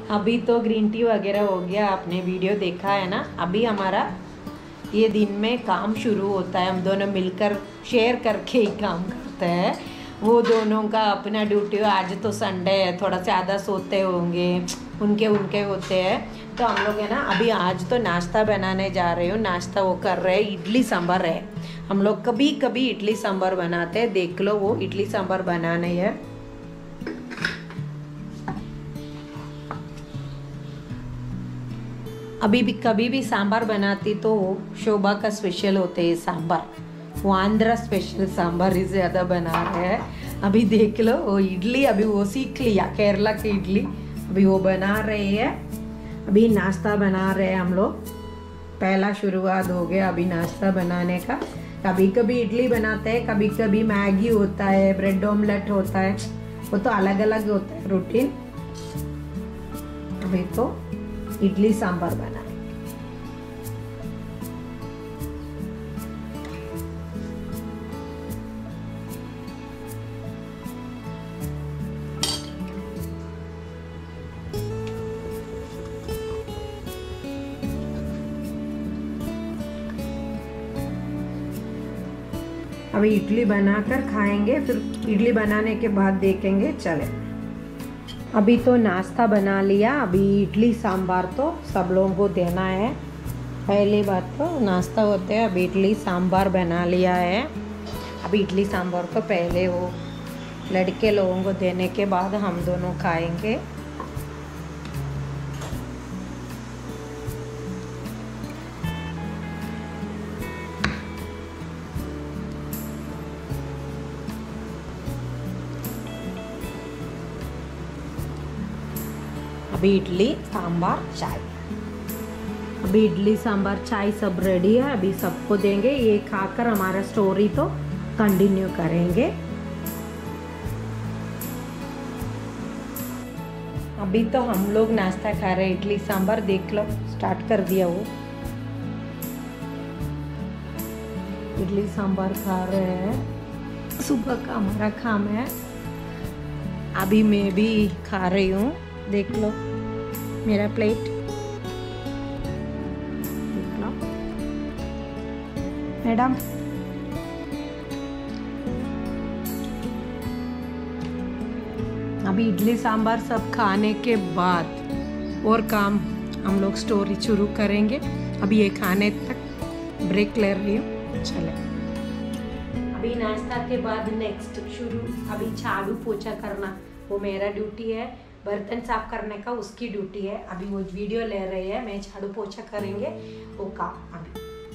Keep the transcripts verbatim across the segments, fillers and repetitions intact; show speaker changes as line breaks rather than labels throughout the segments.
अभी तो green tea वगैरह हो गया, आपने वीडियो देखा है ना। अभी हमारा ये दिन में काम शुरू होता है, हम दोनों मिलकर शेयर करके ही काम करते हैं। वो दोनों का अपना ड्यूटी, आज तो संडे है, थोड़ा ज़्यादा सोते होंगे, उनके उनके होते हैं। तो हम लोग है ना अभी आज तो नाश्ता बनाने जा रहे हो, नाश्ता वो कर रहे हैं, इडली सांभर है। हम लोग कभी कभी इडली सांभर बनाते हैं, देख लो वो इडली सांभर बनाने है। अभी भी कभी भी सांभर बनाती तो शोभा का स्पेशल होते हैं सांभर, वो आंध्रा स्पेशल सांभर ही ज़्यादा बना रहे हैं। अभी देख लो वो इडली, अभी वो सीख लिया केरला की इडली, अभी वो बना रहे हैं। अभी नाश्ता बना रहे हैं हम लोग, पहला शुरुआत हो गया अभी नाश्ता बनाने का। कभी कभी इडली बनाते हैं, कभी कभी मैगी होता है, ब्रेड ऑमलेट होता है, वो तो अलग अलग होता है रूटीन। अभी तो इडली सांभर बना। अभी इडली बनाकर खाएंगे, फिर इडली बनाने के बाद देखेंगे। चले अभी तो नाश्ता बना लिया, अभी इडली सांभर तो सब लोगों को देना है। पहली बात तो नाश्ता होते हैं, अभी इडली सांभर बना लिया है। अभी इडली सांभर तो पहले वो लड़के लोगों को देने के बाद हम दोनों खाएंगे। अभी इडली सांभर चाय, अभी इडली सांभर चाय सब रेडी है, अभी सबको देंगे। ये खाकर हमारा स्टोरी तो कंटिन्यू करेंगे। अभी तो हम लोग नाश्ता खा रहे हैं, इडली सांभर देख लो स्टार्ट कर दिया वो इडली सांभर खा रहे हैं। सुबह का हमारा काम है, अभी मैं भी खा रही हूँ, देख लो मेरा प्लेट, देख लो मैडम। अभी इडली सांभर सब खाने के बाद और काम हम लोग स्टोरी शुरू करेंगे। अभी ये खाने तक ब्रेक ले रही हूँ। चले अभी नाश्ता के बाद नेक्स्ट शुरू, अभी झाड़ू पोछा करना वो मेरा ड्यूटी है, बर्तन साफ करने का उसकी ड्यूटी है। अभी वो वीडियो ले रहे हैं, मैं झाड़ू पोछा करेंगे वो काम। अभी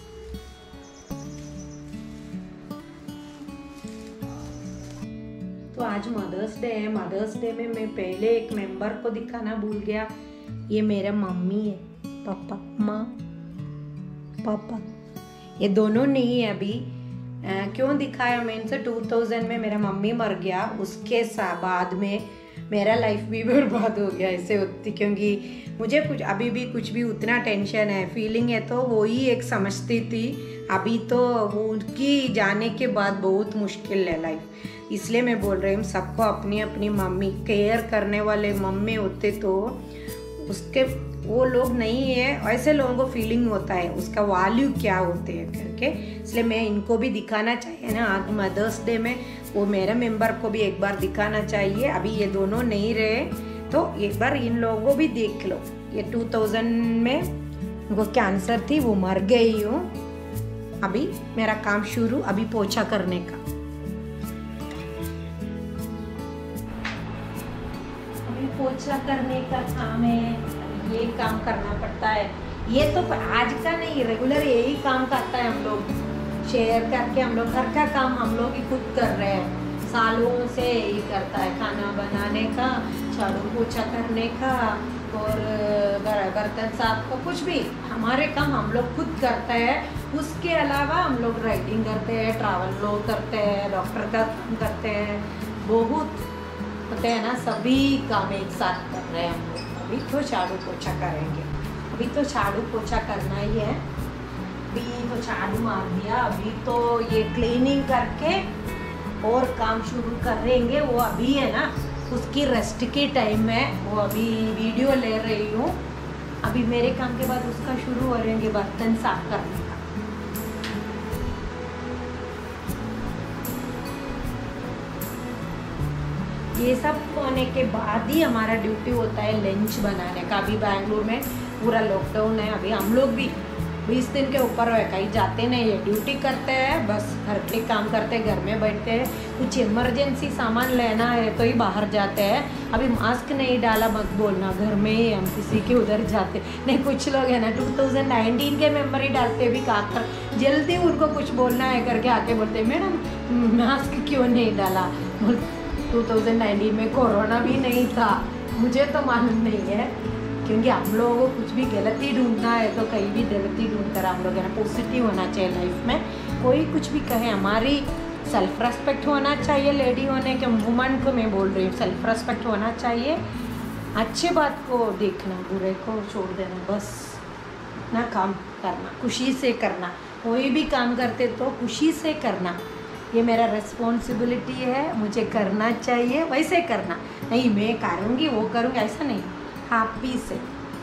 तो आज मदर्स डे है, मदर्स डे में मैं पहले एक मेंबर को दिखाना भूल गया, ये मेरा मम्मी है, पापा माँ पापा, ये दोनों नहीं है। अभी आ, क्यों दिखाया मैंने से टू थाउज़ेंड में मेरा मम्मी मर गया, उसके बाद में मेरा लाइफ भी बर्बाद हो गया ऐसे होती, क्योंकि मुझे कुछ अभी भी कुछ भी उतना टेंशन है, फीलिंग है, तो वो ही एक समझती थी। अभी तो वो उनकी जाने के बाद बहुत मुश्किल है लाइफ, इसलिए मैं बोल रही हूँ सबको अपनी अपनी मम्मी केयर करने वाले मम्मी होते तो उसके वो लोग नहीं है, ऐसे लोगों को फीलिंग होता है उसका वैल्यू क्या होते हैं करके, इसलिए मैं इनको भी दिखाना चाहिए ना आज मदर्स डे में, वो मेरे मेंबर को भी एक बार दिखाना चाहिए। अभी ये दोनों नहीं रहे तो एक बार इन लोगों को भी देख लो। ये टू थाउज़ेंड में उनको कैंसर थी, वो मर गई हूँ। अभी मेरा काम शुरू, अभी पोछा करने का। अभी पोछा करने का काम है, ये काम करना पड़ता है। ये तो आज का नहीं, रेगुलर यही काम करता है, हम लोग शेयर करके हम लोग घर का काम हम लोग ही खुद कर रहे हैं, सालों से यही करता है, खाना बनाने का, झाड़ू पोछा करने का और बर्तन साफ का, कुछ भी हमारे काम हम लोग खुद करते हैं। उसके अलावा हम लोग राइटिंग करते हैं, ट्रैवल लोग करते हैं, डॉक्टर का काम करते हैं, बहुत होते हैं ना, सभी काम एक साथ कर रहे हैं हम लोग। अभी तो झाड़ू पोछा करेंगे, अभी तो झाड़ू पोछा करना ही है। अभी तो झाड़ू मार दिया, अभी तो ये क्लीनिंग करके और काम शुरू करेंगे। वो अभी है ना उसकी रेस्ट की टाइम है, वो अभी वीडियो ले रही हूँ। अभी मेरे काम के बाद उसका शुरू हो रहेंगे बर्तन साफ करने का। ये सब होने के बाद ही हमारा ड्यूटी होता है लंच बनाने का। अभी बैंगलोर में पूरा लॉकडाउन है, अभी हम लोग भी बीस दिन के ऊपर है, कहीं जाते नहीं है, ड्यूटी करते हैं, बस घर के काम करते हैं, घर में बैठते हैं। कुछ इमरजेंसी सामान लेना है तो ही बाहर जाते हैं। अभी मास्क नहीं डाला मत बोलना, घर में ही हम किसी के उधर जाते नहीं। कुछ लोग है ना टू थाउजेंड नाइनटीन के मेंबर ही डालते भी का कर जल्दी उनको कुछ बोलना है करके आके बोलते हैं मैडम मास्क क्यों नहीं डाला। टू थाउजेंड नाइनटीन में कोरोना भी नहीं था, मुझे तो मालूम नहीं है, क्योंकि हम लोगों को कुछ भी गलती ढूंढना है तो कहीं भी गलती ढूंढ कर हम लोग है ना पॉजिटिव होना चाहिए लाइफ में। कोई कुछ भी कहे, हमारी सेल्फ रेस्पेक्ट होना चाहिए। लेडी होने के वुमन को मैं बोल रही हूँ, सेल्फ रेस्पेक्ट होना चाहिए। अच्छे बात को देखना, बुरे को छोड़ देना, बस ना काम करना, खुशी से करना। कोई भी काम करते तो खुशी से करना, ये मेरा रिस्पॉन्सिबिलिटी है, मुझे करना चाहिए, वैसे करना। नहीं मैं करूँगी वो करूँगी ऐसा नहीं, हैप्पी से।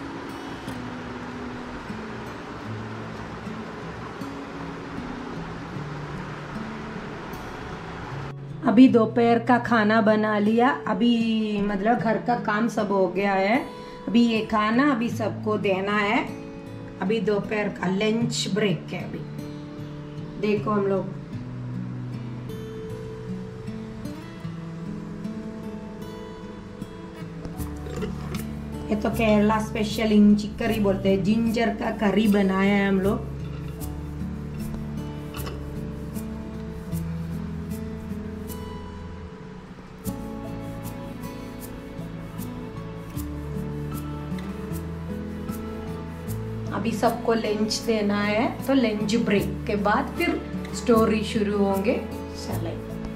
अभी दोपहर का खाना बना लिया, अभी मतलब घर का काम सब हो गया है। अभी ये खाना अभी सबको देना है। अभी दोपहर का लंच ब्रेक है। अभी देखो हम लोग ये तो केरला स्पेशल इंची करी बोलते हैं, जिंजर का करी बनाया है हम लोग। अभी सबको लंच देना है, तो लंच ब्रेक के बाद फिर स्टोरी शुरू होंगे। चले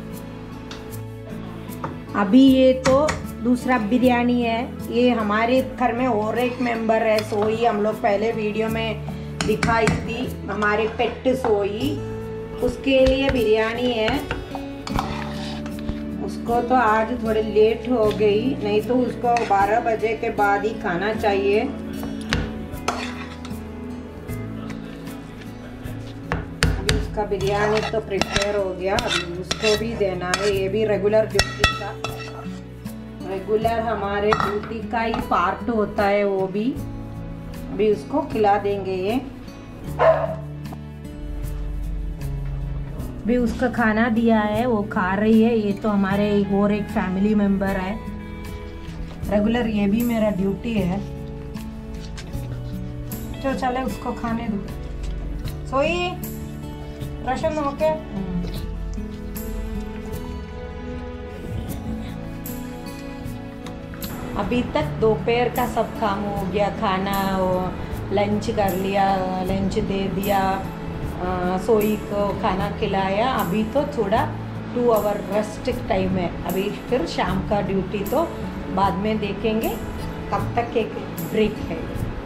अभी ये तो दूसरा बिरयानी है। ये हमारे घर में और एक मेंबर है सोई, हम लोग पहले वीडियो में दिखाई थी, हमारे पेट सोई, उसके लिए बिरयानी है। उसको तो आज थोड़ी लेट हो गई, नहीं तो उसको बारह बजे के बाद ही खाना चाहिए। अभी उसका बिरयानी तो प्रिपेयर हो गया, अभी उसको भी देना है। ये भी रेगुलर ड्यूटी का रेगुलर हमारे ड्यूटी का ही पार्ट होता है, वो भी अभी उसको खिला देंगे। ये भी उसका खाना दिया है, वो खा रही है। ये तो हमारे और एक फैमिली मेंबर है, रेगुलर ये भी मेरा ड्यूटी है। तो चले उसको खाने दो। सोई रशन होके अभी तक दोपहर का सब काम हो गया, खाना लंच कर लिया, लंच दे दिया, आ, सोई को खाना खिलाया। अभी तो थोड़ा टू आवर रेस्ट टाइम है। अभी फिर शाम का ड्यूटी तो बाद में देखेंगे, कब तक एक ब्रेक है।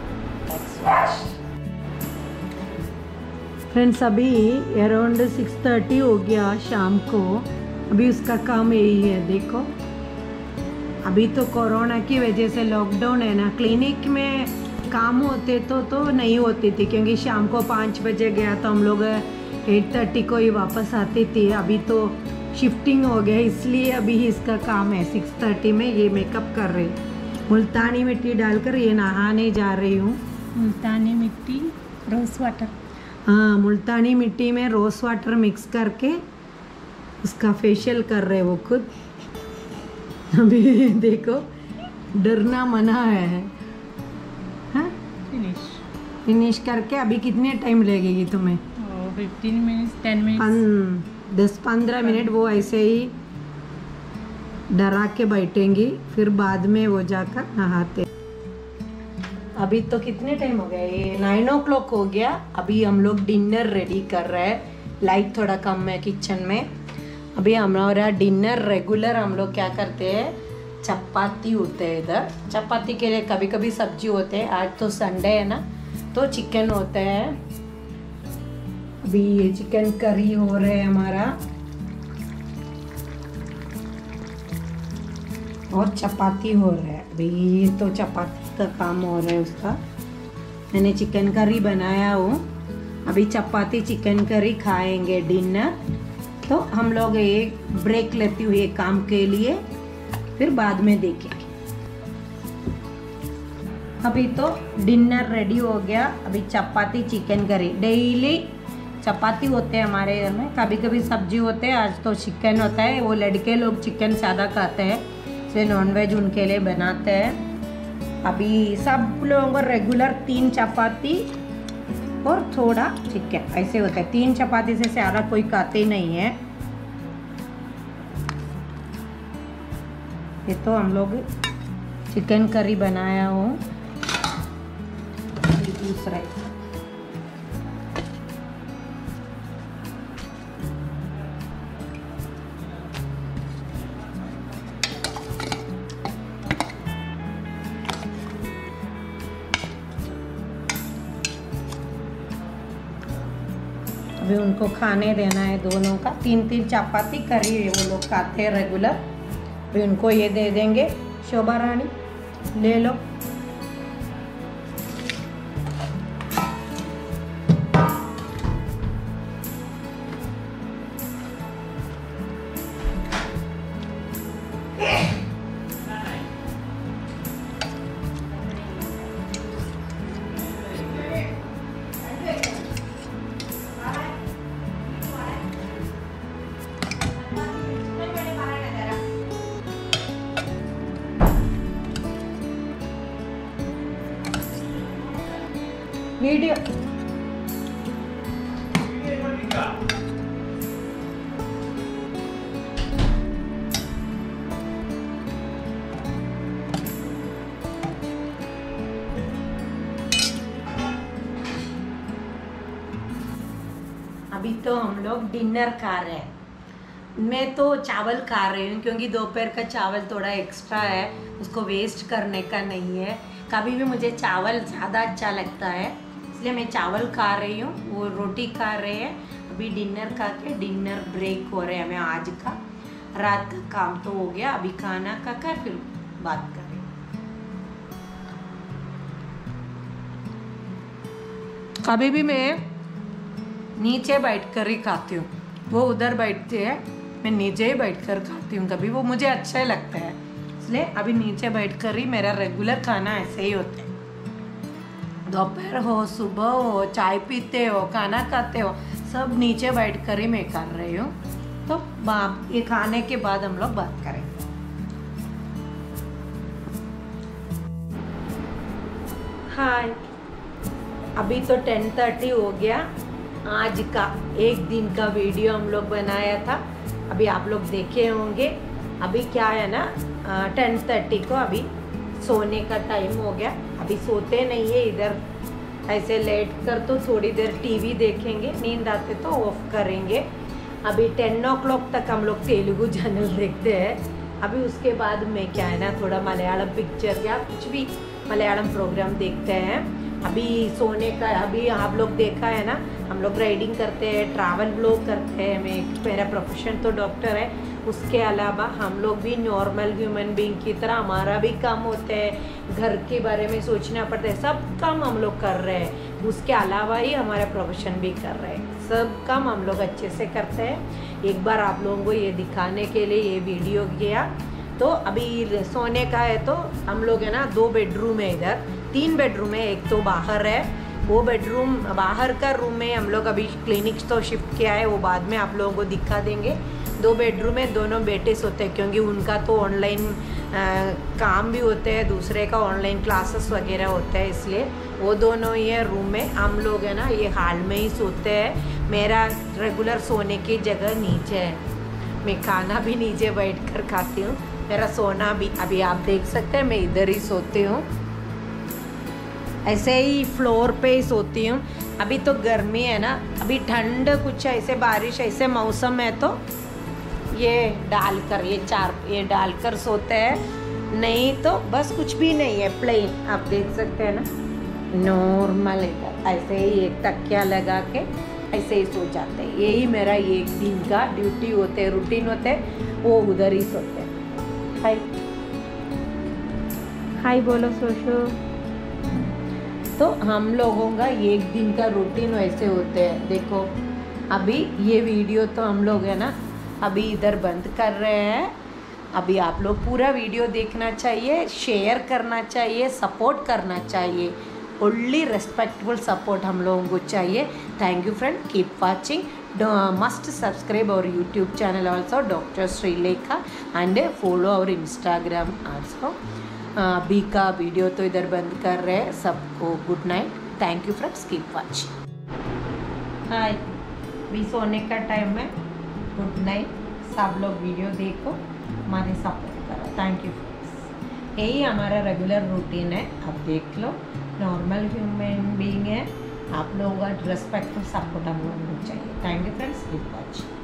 फ्रेंड्स अभी अराउंड सिक्स थर्टी हो गया शाम को। अभी उसका काम यही है, देखो अभी तो कोरोना की वजह से लॉकडाउन है ना, क्लिनिक में काम होते तो तो नहीं होती थी, क्योंकि शाम को पाँच बजे गया तो हम लोग एट थर्टी को ही वापस आते थे। अभी तो शिफ्टिंग हो गया, इसलिए अभी इसका काम है सिक्स थर्टी में ये मेकअप कर रही। मुल्तानी मिट्टी डालकर ये नहाने जा रही हूँ।
मुल्तानी मिट्टी रोज़ वाटर,
हाँ मुल्तानी मिट्टी में रोज़ वाटर मिक्स करके उसका फेशियल कर रहे वो खुद। अभी देखो डरना मना है। हाँ
फिनिश
फिनिश करके अभी कितने टाइम लगेगी तुम्हें?
फिफ्टीन मिनट्स टेन मिनट्स
दस पंद्रह मिनट वो ऐसे ही डरा के बैठेंगी, फिर बाद में वो जाकर नहाते। अभी तो कितने टाइम हो गया, ये नाइन ओ क्लॉक हो गया। अभी हम लोग डिनर रेडी कर रहे हैं, लाइट थोड़ा कम है किचन में। अभी हमारा डिनर रेगुलर हम लोग क्या करते हैं, चपाती होते हैं इधर। चपाती के लिए कभी कभी सब्जी होते हैं, आज तो संडे है ना तो चिकन होता है। अभी ये चिकन करी हो रहा है हमारा, और चपाती हो रहा है अभी। ये तो चपाती का काम हो रहा है उसका। मैंने चिकन करी बनाया हो, अभी चपाती चिकन करी खाएंगे डिनर। तो हम लोग एक ब्रेक लेती हुई एक काम के लिए, फिर बाद में देखेंगे। अभी तो डिनर रेडी हो गया। अभी चपाती चिकन करी, डेली चपाती होते हैं हमारे घर में, कभी कभी सब्जी होते हैं, आज तो चिकन होता है। वो लड़के लोग चिकन ज़्यादा खाते हैं इसलिए नॉनवेज उनके लिए बनाते हैं। अभी सब लोगों को रेगुलर तीन चपाती और थोड़ा चिकन ऐसे होता है। तीन चपाती से ज़्यादा कोई खाते नहीं है। ये तो हम लोग चिकन करी बनाया हूँ। दूसरा अभी उनको खाने देना है दोनों का। तीन तीन चपाती करी है वो लोग खाते हैं रेगुलर। अभी उनको ये दे देंगे। शोभा रानी ले लो। वीडियो अभी तो हम लोग डिनर खा रहे हैं। मैं तो चावल खा रही हूँ क्योंकि दोपहर का चावल थोड़ा एक्स्ट्रा है, उसको वेस्ट करने का नहीं है। कभी भी मुझे चावल ज़्यादा अच्छा लगता है इसलिए मैं चावल खा रही हूँ, वो रोटी खा रहे हैं। अभी डिनर खा के डिनर ब्रेक हो रहे हैं हमें आज का। रात का काम तो हो गया, अभी खाना खा कर फिर बात करें। कभी भी मैं नीचे बैठ कर ही खाती हूँ, वो उधर बैठते हैं, मैं नीचे ही बैठ कर खाती हूँ। कभी वो मुझे अच्छा लगता है इसलिए अभी नीचे बैठ कर ही मेरा रेगुलर खाना ऐसे ही होता है। दोपहर हो, सुबह हो, चाय पीते हो, खाना खाते हो, सब नीचे बैठ कर ही मैं कर रही हूँ। तो बाप ये खाने के बाद हम लोग बात करेंगे। हाय, अभी तो टेन थर्टी हो गया। आज का एक दिन का वीडियो हम लोग बनाया था, अभी आप लोग देखे होंगे। अभी क्या है ना, टेन थर्टी को अभी सोने का टाइम हो गया। अभी सोते नहीं है इधर, ऐसे लेट कर तो थोड़ी देर टीवी देखेंगे, नींद आते तो ऑफ करेंगे। अभी टेन ओ क्लॉक तक हम लोग तेलुगु चैनल देखते हैं। अभी उसके बाद में क्या है ना, थोड़ा मलयालम पिक्चर या कुछ भी मलयालम प्रोग्राम देखते हैं। अभी सोने का, अभी आप लोग देखा है ना, हम लोग राइडिंग करते हैं, ट्रैवल ब्लॉग करते हैं। मैं मेरा प्रोफेशन तो डॉक्टर है, उसके अलावा हम लोग भी नॉर्मल ह्यूमन बीइंग की तरह हमारा भी काम होते हैं, घर के बारे में सोचना पड़ता है, सब काम हम लोग कर रहे हैं। उसके अलावा ही हमारा प्रोफेशन भी कर रहे हैं, सब काम हम लोग अच्छे से करते हैं। एक बार आप लोगों को ये दिखाने के लिए ये वीडियो किया। तो अभी सोने का है तो हम लोग है ना, दो बेडरूम है इधर, तीन बेडरूम है, एक तो बाहर है। वो बेडरूम बाहर का रूम में हम लोग अभी क्लिनिक तो शिफ्ट किया है, वो बाद में आप लोगों को दिखा देंगे। दो बेडरूम में दोनों बेटे सोते हैं क्योंकि उनका तो ऑनलाइन काम भी होते हैं, दूसरे का ऑनलाइन क्लासेस वगैरह होते हैं, इसलिए वो दोनों ये रूम में। हम लोग है ना ये हॉल में ही सोते हैं। मेरा रेगुलर सोने की जगह नीचे है, मैं खाना भी नीचे बैठ कर खाती हूँ। मेरा सोना भी अभी आप देख सकते हैं, मैं इधर ही सोती हूँ, ऐसे ही फ्लोर पे ही सोती हूँ। अभी तो गर्मी है ना, अभी ठंड कुछ ऐसे बारिश ऐसे मौसम है तो ये डालकर ये चार ये डालकर सोते हैं, नहीं तो बस कुछ भी नहीं है, प्लेन आप देख सकते हैं ना, नॉर्मल इधर ऐसे ही एक तकिया लगा के ऐसे ही सो जाते हैं। यही मेरा एक दिन का ड्यूटी होते हैं, रूटीन होते हैं, वो उधर ही सोते हैं। हाय हाय बोलो सोशो। तो हम लोगों का एक दिन का रूटीन वैसे होते हैं। देखो अभी ये वीडियो तो हम लोग है ना अभी इधर बंद कर रहे हैं। अभी आप लोग पूरा वीडियो देखना चाहिए, शेयर करना चाहिए, सपोर्ट करना चाहिए। ओनली रेस्पेक्टफुल सपोर्ट हम लोगों को चाहिए। Thank you friend, keep watching, must subscribe our YouTube channel also, Doctor Srilekha, and follow our Instagram also। अभी का वीडियो तो इधर बंद कर रहे हैं। सबको good night, thank you friends, keep watching. Hi, अभी सोने का टाइम है, गुड नाइट। सब लोग वीडियो देखो, हमारे सपोर्ट करो, थैंक यू फ्रेंड्स। यही हमारा रेगुलर रूटीन है, अब देख लो। नॉर्मल ह्यूमन बीइंग है, आप लोगों का रेस्पेक्टफुल सपोर्ट हम लोगों को चाहिए। Thank you friends, keep watching.